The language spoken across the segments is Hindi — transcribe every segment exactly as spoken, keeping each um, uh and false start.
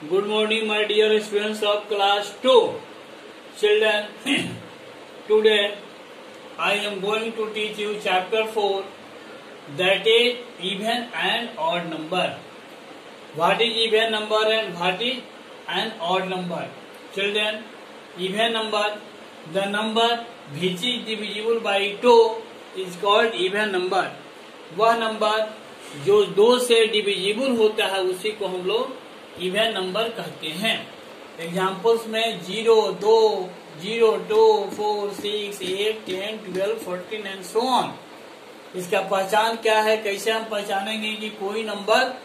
Good morning, my dear students of class two. Children, today I am going to teach you chapter four, that is even and odd number. What is even number and what is an odd number? Children, even number, the number which is divisible by two is called even number. वह नंबर जो दो से डिविजिबल होता है उसी को हम लोग इवन नंबर कहते हैं। एग्जाम्पल्स में जीरो, दो, zero, two, four, six, eight, ten, twelve, fourteen and so on. इसका पहचान क्या है, कैसे हम पहचानेंगे कि कोई नंबर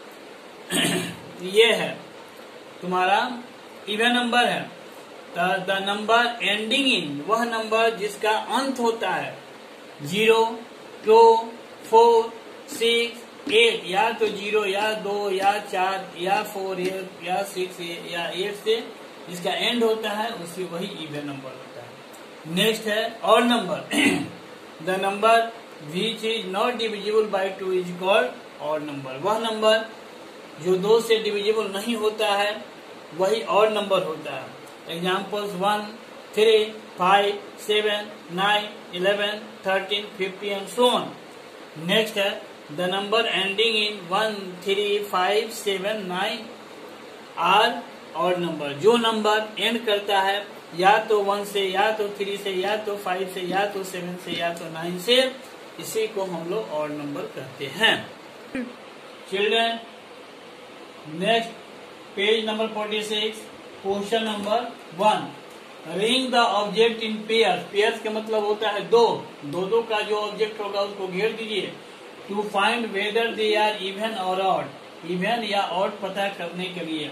ये है तुम्हारा इवन नंबर है। द नंबर एंडिंग इन, वह नंबर जिसका अंत होता है zero, two, four, six, eight, या तो जीरो या दो या चार या फोर या सिक्स या एट से जिसका एंड होता है उसी वही इवन नंबर होता है। नेक्स्ट है odd number. The number which is not divisible by two is called odd number. वह नंबर जो दो से डिविजिबल नहीं होता है वही ऑड नंबर होता है। Examples one, three, five, seven, nine, eleven, thirteen, fifteen and so on. Next है the number ending in one, three, five, seven, nine are odd number. जो नंबर एंड करता है या तो वन से या तो थ्री से या तो फाइव से या तो सेवन से या तो नाइन से, इसी को हम लोग ऑड नंबर कहते हैं। Children, next page number forty six, question number one. Ring the object in pairs. Pairs का मतलब होता है दो, दो दो का जो ऑब्जेक्ट होगा उसको घेर दीजिए। To find whether they are even और ऑड, इवन या ऑड पता करने के लिए।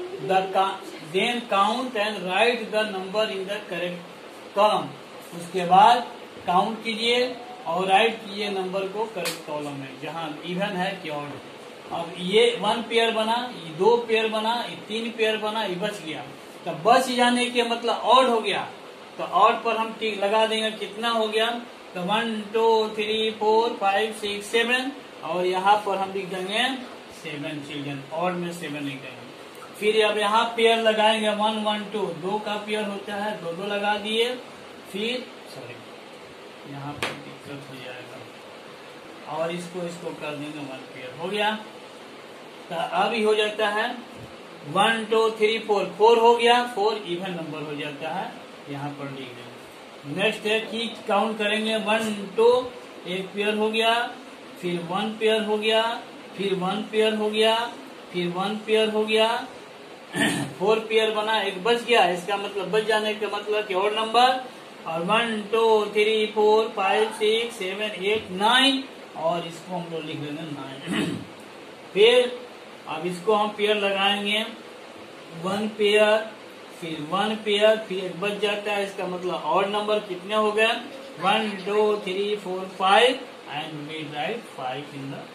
Then count and write the number in the correct column. उसके बाद काउंट कीजिए और राइट कीजिए नंबर को करेक्ट कॉलम में जहाँ इवन है कि ऑड। अब ये वन पेयर बना, ये दो पेयर बना, ये तीन पेयर बना, ये बच गया। तो बच जाने के मतलब ऑड हो गया, तो ऑड पर हम टिक लगा देंगे। कितना हो गया, तो one, two, three, four, five, six, seven, और यहाँ पर हम लिख देंगे सेवन। चिल्ड्रन, ऑड में सेवन लिख देंगे। फिर अब यहाँ पेयर लगाएंगे वन, वन, टू, दो का पेयर होता है, दो दो लगा दिए। फिर सॉरी यहाँ पर दिक्कत हो जाएगा और इसको इसको कर देंगे वन पेयर हो गया। तो अब ही हो जाता है one, two, three, four, four हो गया, फोर इवन नंबर हो जाता है, यहाँ पर लिख देंगे। नेक्स्ट है कि काउंट करेंगे वन, टू, एक पेयर हो गया, फिर वन पेयर हो गया, फिर वन पेयर हो गया, फिर वन पेयर हो गया, फोर पेयर बना, एक बच गया। इसका मतलब बच जाने का मतलब कि ऑड नंबर। और one, two, three, four, five, six, seven, eight, nine, और इसको हम लोग लिख देंगे नाइन। फिर अब इसको हम पेयर लगाएंगे, वन पेयर, फिर वन पेयर, फिर एक बच जाता है। इसका मतलब ऑड नंबर कितने हो गए, one, two, three, four, five, and we write five in the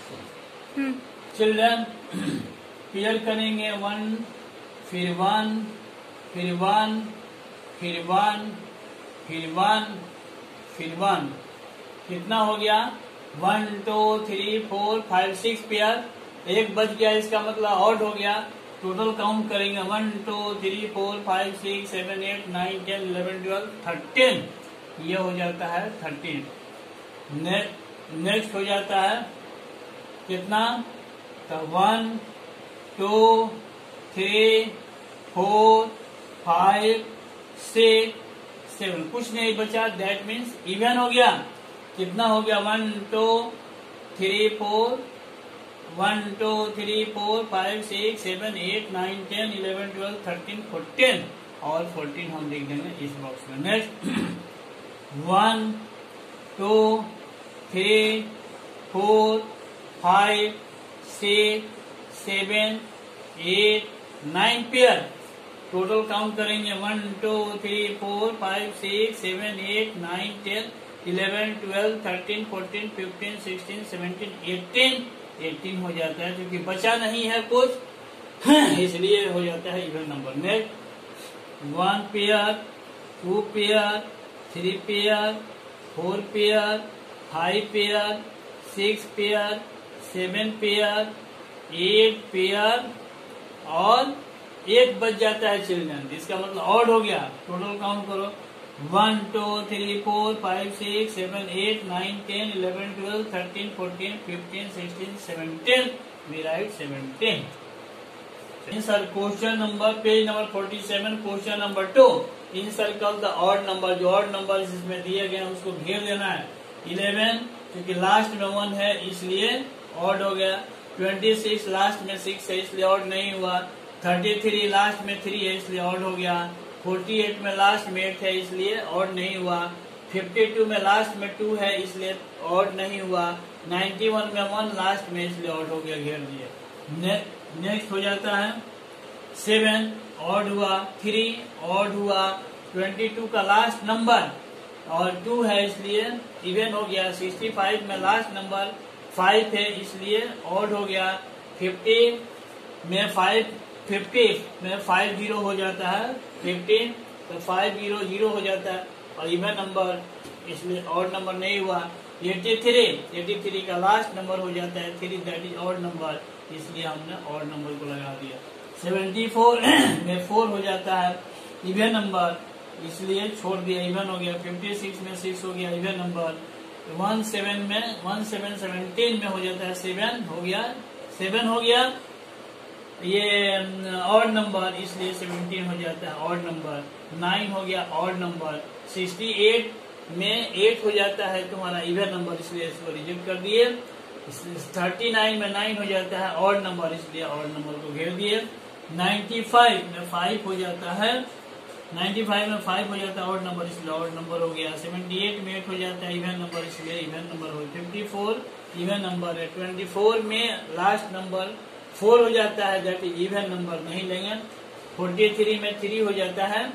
box. Children, pair करेंगे वन, फिर वन, फिर वन, फिर वन, फिर वन, फिर वन, कितना हो गया, one, two, three, four, five, six pair, एक बच गया। इसका मतलब ऑड हो गया। टोटल काउंट करेंगे one, two, three, four, five, six, seven, eight, nine, ten, eleven, twelve, thirteen, ये हो जाता है थर्टीन। ने, नेक्स्ट हो जाता है कितना, तो one, two, three, four, five, six, seven, कुछ नहीं बचा, दैट मीन्स इवन हो गया। कितना हो गया, one, two, three, four, one, two, three, four, five, six, seven, eight, nine, ten, eleven, twelve, thirteen, fourteen, और फोर्टीन हम लिख देंगे इस बॉक्स में। Next one, two, three, four, five, six, seven, eight, nine pair, total count करेंगे one, two, three, four, five, six, seven, eight, nine, ten, eleven, twelve, thirteen, fourteen, fifteen, sixteen, seventeen, eighteen, eighteen हो जाता है क्योंकि बचा नहीं है कुछ, इसलिए हो जाता है even number. Next one pair, two pair, three pair, four pair, five pair, six pair, seven pair, eight pair और एक बच जाता है चिल्ड्रन, इसका मतलब ऑड हो गया। टोटल काउंट करो, one two three four five six seven eight nine ten eleven twelve thirteen fourteen fifteen sixteen seventeen, we write seventeen. Sir question number page number forty seven, question number two, in circle the odd number, जो ऑड नंबर इसमें दिए गए हैं उसको घेर देना है। इलेवन क्योंकि लास्ट में वन है इसलिए ऑड हो गया। ट्वेंटी सिक्स लास्ट में सिक्स है इसलिए ऑड नहीं हुआ। थर्टी थ्री लास्ट में थ्री है इसलिए ऑड हो गया। फोर्टी एट में लास्ट में एट है इसलिए ऑड नहीं हुआ। फिफ्टी टू में लास्ट में टू है इसलिए ऑड नहीं हुआ। नाइन्टी वन में वन लास्ट में इसलिए ऑड हो गया, घेर दिए। ने, नेक्स्ट हो जाता है सेवन, ऑड हुआ। थ्री ऑड हुआ। ट्वेंटी टू का लास्ट नंबर और टू है इसलिए इवन हो गया। सिक्सटी फाइव में लास्ट नंबर फाइव है इसलिए ऑड हो गया। फिफ्टी में फाइव फिफ्टी में फाइव जीरो हो जाता है, फिफ्टीन तो फाइव जीरो जीरो हो जाता है और इवन नंबर इसलिए ऑड नंबर नहीं हुआ। एटी थ्री एटी थ्री का लास्ट नंबर हो जाता है three, that is odd number, इसलिए हमने ऑड नंबर को लगा दिया। सेवेंटी फोर में फोर हो जाता है इवन नंबर, इसलिए छोड़ दिया, इवन हो गया। फिफ्टी सिक्स में सिक्स हो गया इवन नंबर। वन सेवन में वन सेवन सेवनटीन में हो जाता है सेवन, हो गया सेवन हो गया ये ऑड नंबर, इसलिए सेवनटीन हो जाता है ऑड नंबर। नाइन हो गया ऑड नंबर। सिक्सटी एट में एट हो जाता है तुम्हारा इवन नंबर, इसलिए इसको रिजेक्ट कर दिए। थर्टी नाइन में नाइन हो जाता है ऑड नंबर, इसलिए ऑड नंबर को घेर दिए। नाइन्टी फाइव में फाइव हो जाता है, नाइन्टी फाइव में फाइव हो जाता है ऑड नंबर, इसलिए ऑड नंबर हो गया। सेवेंटी एट में एट हो जाता है इवन नंबर, इसलिए इवन नंबर हो गया। फिफ्टी फोर इवन नंबर है। ट्वेंटी फोर में लास्ट नंबर फोर हो जाता है, दैट इज इवन नंबर, नहीं लेंगे। फोर्टी थ्री में थ्री हो जाता है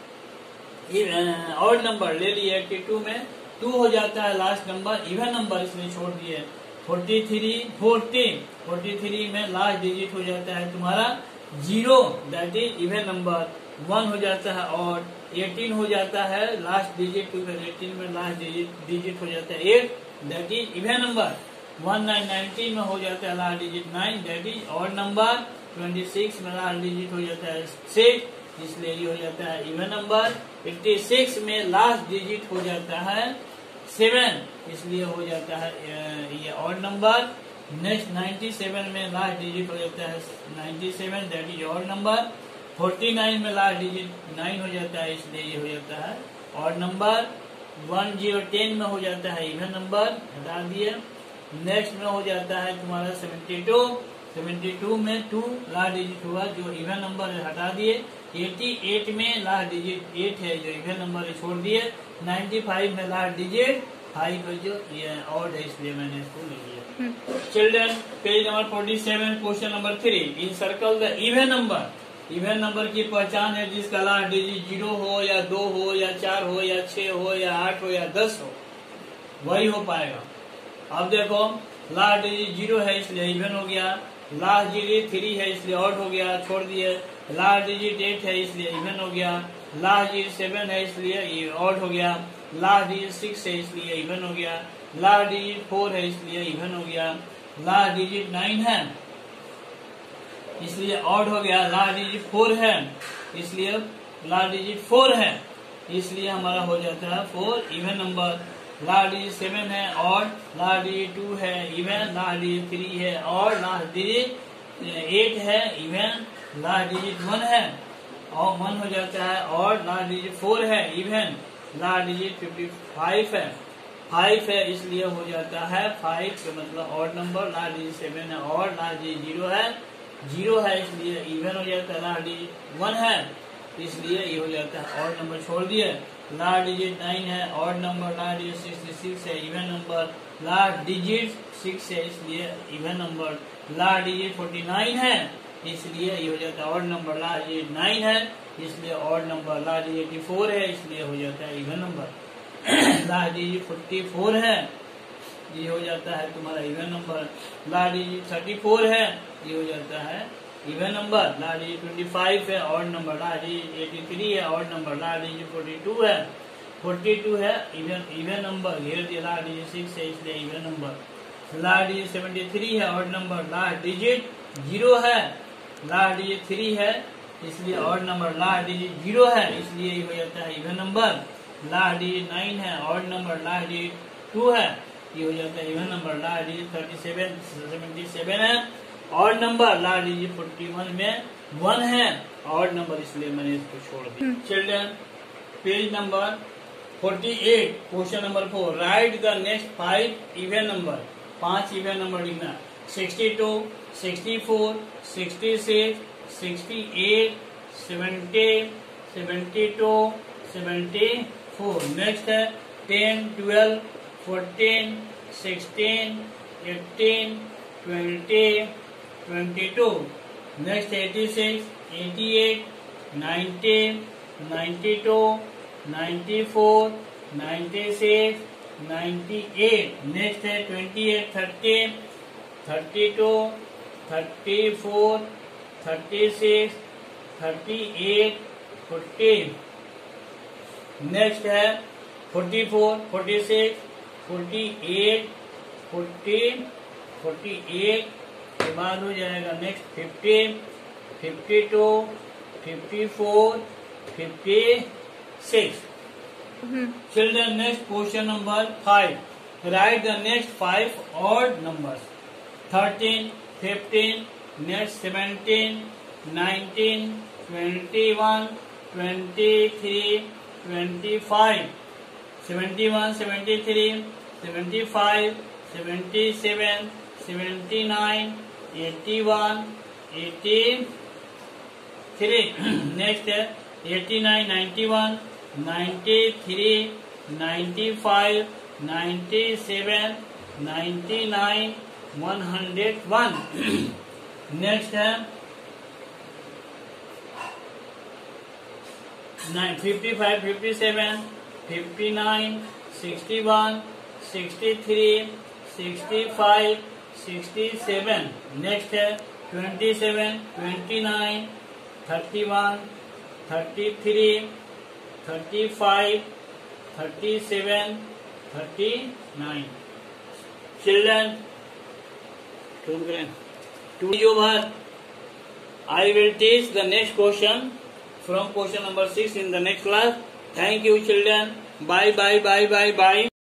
ऑड नंबर, ले लिए। एट्टी टू में टू हो जाता है लास्ट नंबर, इवन नंबर, इसलिए छोड़ दिए। Forty three forty forty three में लास्ट डिजिट हो जाता है तुम्हारा zero, that is even number. One हो जाता है ऑड। एटीन हो जाता है लास्ट डिजिट, एटीन में लास्ट डिजिट डिजिट हो जाता है eight, that is even number. One nine nineteen में हो जाता है last digit nine, that is odd number. Twenty six में लास्ट डिजिट हो जाता है सिक्स, इसलिए ये हो जाता है इवन नंबर। फिफ्टी सिक्स में लास्ट डिजिट हो जाता है सेवन, इसलिए हो जाता है ये odd number. Next ninety seven में लास्ट डिजिट हो जाता है ninety seven, that is odd number. Forty nine में लास्ट डिजिट नाइन हो जाता है, इसलिए ये हो जाता है odd number. One zero ten में हो जाता है इवन नंबर, हटा दिए। नेक्स्ट में हो जाता है तुम्हारा सेवेंटी टू सेवेंटी टू में टू लास्ट डिजिट हुआ, जो इवन नंबर है, हटा दिए। एटी एट में लास्ट डिजिट एट है, जो इवन नंबर है, छोड़ दिए। नाइन्टी फाइव में लास्ट डिजिट फाइव है, जो ये ऑड है, इसलिए मैंने इसको ले लिया। Children page number forty seven, question number three, in circle the even number. Even number की पहचान है जिसका लास्ट डिजिट जीरो हो या दो हो या चार हो या छह हो या आठ हो या दस हो, वही हो पाएगा। अब देखो लास्ट डिजिट जीरो है इसलिए इवन हो गया। लास्ट डिजिट थ्री है इसलिए ऑड हो गया, छोड़ दिए। लास्ट डिजिट एट है इसलिए इवन हो गया। लास्ट डिजिट सेवन है इसलिए ये ऑड हो गया। लास्ट डिजिट सिक्स है इसलिए इवन हो गया। लास्ट डिजिट फोर है इसलिए इवन हो गया। लास्ट डिजिट नाइन है इसलिए ऑड हो गया। लास्ट डिजिट फोर है इसलिए लास्ट डिजिट फोर है इसलिए हमारा हो जाता है four, even number. Last digit seven है ऑड, लास्ट डिजिट टू है इवन, लास्ट डिजिट थ्री है ऑड, लास्ट डिजिट एट है इवन, लास्ट डिजिट वन है और वन हो जाता है ऑड, लास्ट डिजिट फोर है even, last digit fifty five है फाइव है इसलिए हो जाता है फाइव का मतलब odd number. Last digit seven है ऑड, लास्ट डिजिट जीरो है जीरो है इसलिए इवन हो जाता है। लास्ट डिजिट वन है इसलिए ये हो जाता है ऑड नंबर, छोड़ दिए। लास्ट डिजिट नाइन है odd number, last digit sixty six है even number, last digit six है इसलिए even number. Last digit forty nine है इसलिए ये हो जाता है odd number. Last digit nine है इसलिए odd number. Last digit eighty four है इसलिए हो जाता है even number. Last digit forty four है ये हो जाता है तुम्हारा even number. Last digit thirty four है ये हो जाता है even number. Last digit twenty five है odd number. Last digit eighty three है odd number. Last digit forty two है फोर्टी टू है इवन इवन नंबर, घेर दिया। लास्ट डिजिट सिक्स है इसलिए even number. Last digit seventy three है odd number. Last digit zero है, लास्ट डिजिट थ्री है इसलिए odd number last digit zero है, इसलिए ये हो जाता है even number. Last digit nine है, odd number last digit two है, ये हो जाता है even number. Last digit thirty seven seventy seven है, odd number last digit forty one में वन है, ऑड नंबर, इसलिए मैंने इसको छोड़ दिया। Children page number forty eight, question number four, write the next five even number. पांच इवन नंबर लिखना, sixty two, sixty four, sixty six, sixty eight, seventy, seventy two, seventy four. Next है ten, twelve, fourteen, sixteen, eighteen, twenty, twenty two. Next eighty six, eighty eight, ninety, ninety two, ninety four, ninety six, ninety eight. Next है twenty eight, thirty, thirty two, thirty four, thirty six, thirty eight, forty. Next है forty four, forty six, forty eight, forty, forty eight के बाद हो जाएगा next fifty, fifty two, fifty four, fifty six. Children next question number five, write the next five odd numbers. Thirteen, fifteen, next seventeen, nineteen, twenty one, twenty three, twenty five, seventy one, seventy three, seventy five, seventy seven, seventy nine, eighty one, eighty three. Next है eighty nine, ninety one, ninety three, ninety five, ninety seven, ninety nine, one hundred one. Next है fifty five, fifty seven, fifty nine, sixty one, sixty three, sixty five, sixty seven. Next है twenty seven, twenty nine, thirty one, thirty three, thirty five, thirty seven, thirty nine. Children two over, I will teach the next question from question number six in the next class. Thank you children. Bye bye bye bye bye.